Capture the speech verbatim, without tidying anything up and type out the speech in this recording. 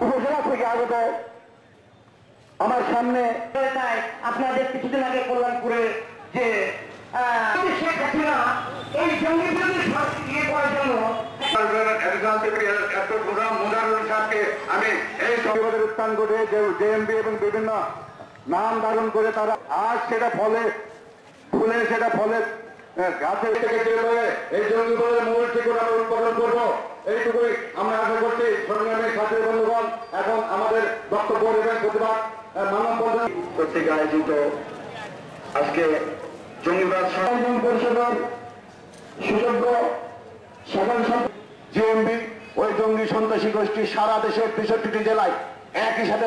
উপজেলা থেকে আগত আমার সামনে আপনাদের কিছুদিন আগে কল্যাণপুরে যে শেখ হাসিনা এই জঙ্গি বিরোধী ইয়ে করার জন্য আমি এই সংবাদের উত্থান ঘটে যে জেএমবি এবং বিভিন্ন নাম ধারণ করে তারা আজ সেটা ফলে ফুলে সেটা ফলে গাছের থেকে এই জঙ্গি বলের মূল ঠিকানা আমরা উৎপাদন করবো। এইটুকুই আমরা আশা করছি সংগ্রামী ছাত্র বন্ধুগণ এখন আমাদের বক্তব্য এবং প্রতিবাদ মানব বন্ধন কর্তৃক আয়োজিত আজকে জঙ্গিবাদ সংগ্রাম পরিষদের সুযোগ্য সকল জেএমবি ওই জঙ্গি সন্ত্রাসী গোষ্ঠী সারা দেশের তেষট্টিটি জেলায় একই সাথে